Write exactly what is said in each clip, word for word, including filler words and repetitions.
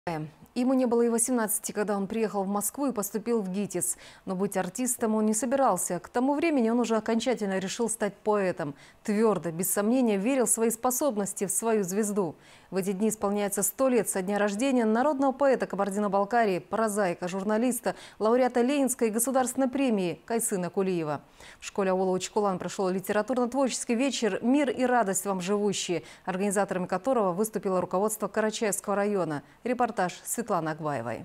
Ему не было и восемнадцати, когда он приехал в Москву и поступил в ГИТИС. Но быть артистом он не собирался. К тому времени он уже окончательно решил стать поэтом. Твердо, без сомнения, верил в свои способности, в свою звезду. В эти дни исполняется сто лет со дня рождения народного поэта Кабардино-Балкарии, прозаика, журналиста, лауреата Ленинской и государственной премии Кайсына Кулиева. В школе аула Учкулан прошел литературно-творческий вечер «Мир и радость вам живущие», организаторами которого выступило руководство Карачаевского района. Репортаж Светланы Акбаевой.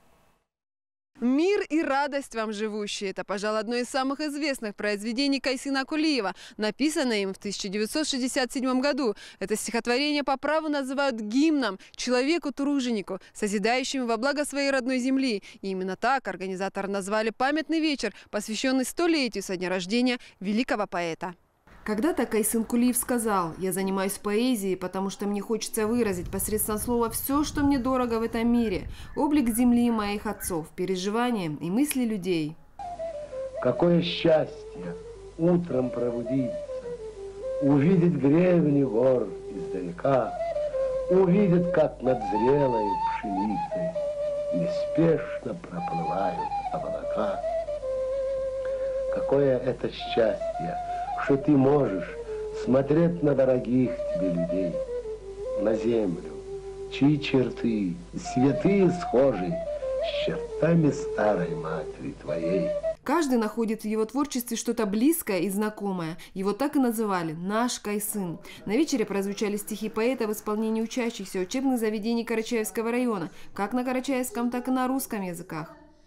«Мир и радость вам живущие» – это, пожалуй, одно из самых известных произведений Кайсына Кулиева, написанное им в тысяча девятьсот шестьдесят седьмом году. Это стихотворение по праву называют гимном человеку-труженику, созидающему во благо своей родной земли. И именно так организаторы назвали памятный вечер, посвященный столетию со дня рождения великого поэта. Когда-то Кайсын Кулиев сказал: «Я занимаюсь поэзией, потому что мне хочется выразить посредством слова все, что мне дорого в этом мире. Облик земли моих отцов, переживания и мысли людей». Какое счастье утром пробудиться, увидеть гребни гор издалека, увидеть, как над зрелой пшеницей неспешно проплывают облака. Какое это счастье, что ты можешь смотреть на дорогих тебе людей, на землю, чьи черты святые схожи с чертами старой матери твоей. Каждый находит в его творчестве что-то близкое и знакомое. Его так и называли – «Наш Кайсын». На вечере прозвучали стихи поэта в исполнении учащихся учебных заведений Карачаевского района, как на карачаевском, так и на русском языках.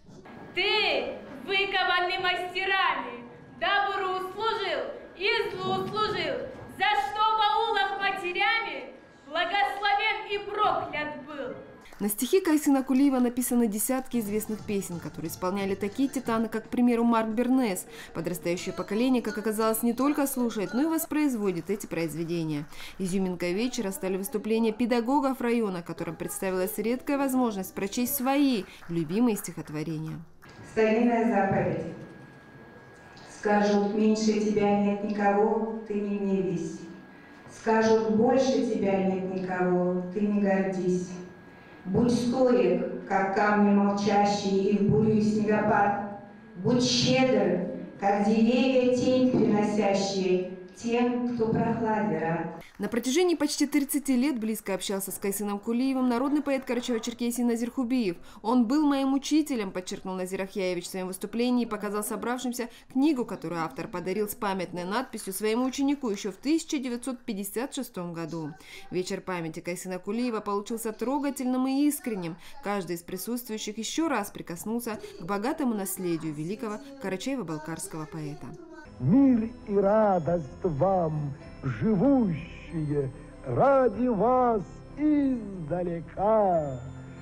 Ты выкованы мастерами, добру служил и злу служил, за что в аулах матерями благословен и проклят был. На стихи Кайсына Кулиева написаны десятки известных песен, которые исполняли такие титаны, как, к примеру, Марк Бернес. Подрастающее поколение, как оказалось, не только слушает, но и воспроизводит эти произведения. Изюминкой вечера стали выступления педагогов района, которым представилась редкая возможность прочесть свои любимые стихотворения. Старинная заповедь. Скажут, меньше тебя нет никого, ты не гневись. Скажут, больше тебя нет никого, ты не гордись. Будь стоек, как камни молчащие и в бурю и снегопад. Будь щедр, как деревья тень приносящие тем, кто прохладе рад. На протяжении почти тридцати лет близко общался с Кайсыном Кулиевым народный поэт Карачаево-Черкесии Назир Хубиев. «Он был моим учителем», подчеркнул Назир Ахьяевич в своем выступлении и показал собравшимся книгу, которую автор подарил с памятной надписью своему ученику еще в тысяча девятьсот пятьдесят шестом году. Вечер памяти Кайсына Кулиева получился трогательным и искренним. Каждый из присутствующих еще раз прикоснулся к богатому наследию великого карачаево-балкарского поэта. Мир и радость вам, живущие, ради вас издалека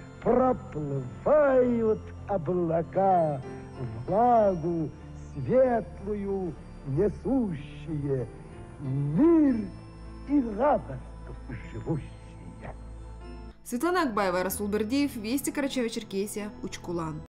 проплывают облака, влагу светлую несущие, мир и радость живущие. Светлана Акбаева, Расул Бердиев, Вести, Карачаево-Черкесия, Учкулан.